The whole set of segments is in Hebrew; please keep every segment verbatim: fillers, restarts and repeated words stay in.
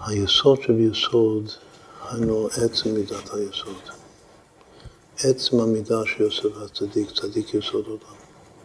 היסוד שביסוד, היינו עצם מידת היסוד. עצם המידה שיוסף הצדיק, צדיק יסוד אותם.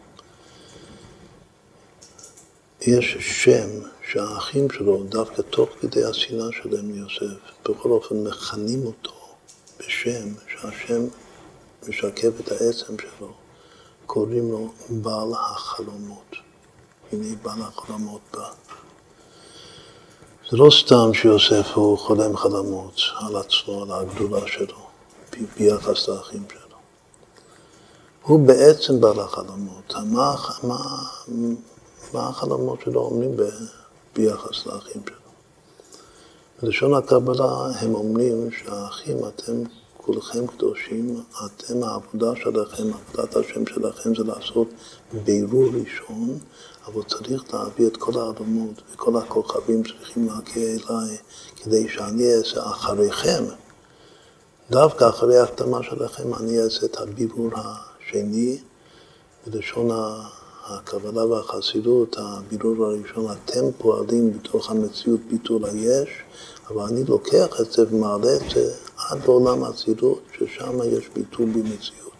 יש שם שהאחים שלו, דווקא תוך כדי השנאה שלהם ליוסף, בכל אופן מכנים אותו בשם, שהשם משקף את העצם שלו, קוראים לו בעל החלומות. הנה בעל החלומות בא. זה לא סתם שיוסף הוא חולם חלומות על עצמו, על הגדולה שלו, ביחס לאחים שלו. הוא בעצם בעל החלומות. מה, מה, מה החלומות שלו אומרים ביחס לאחים שלו? בלשון הקבלה הם אומרים שהאחים, אתם כולכם קדושים, אתם העבודה שלכם, עבודת השם שלכם זה לעשות בירור ראשון, אבל צריך להביא את כל העלומות וכל הכוכבים צריכים להגיע אליי כדי שאני אעשה אחריכם. דווקא אחרי ההקדמה שלכם אני אעשה את הבירור השני, בלשון הקבלה והחסידות, הבירור הראשון, אתם פועלים בתוך המציאות ביטול היש, אבל אני לוקח את זה ומעלה את זה עד לעולם הצילות, ששם יש ביטול במציאות.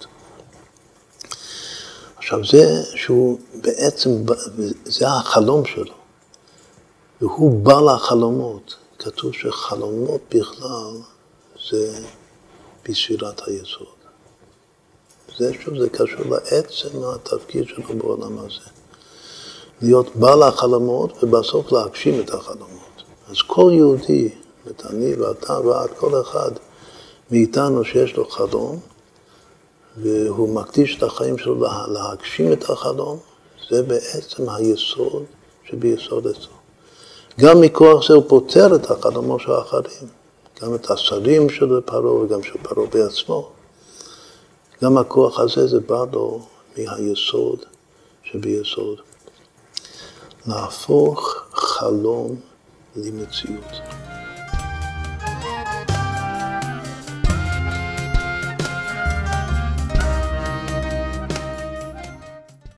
עכשיו זה שהוא בעצם, זה החלום שלו, והוא בעל החלומות. כתוב שחלומות בכלל זה בספירת היסוד. זה שוב, זה קשור לעצם התפקיד שלו בעולם הזה. להיות בעל החלומות ובסוף להגשים את החלומות. אז כל יהודי, את אני ואתה ועד כל אחד מאיתנו שיש לו חלום, והוא מקדיש את החיים שלו להגשים את החלום, זה בעצם היסוד שביסוד אצלו. גם מכוח זה הוא פותר את החלומות של האחרים, גם את השרים של פרעה וגם של פרעה בעצמו. גם הכוח הזה זה בא לו מהיסוד שביסוד. להפוך חלום למציאות.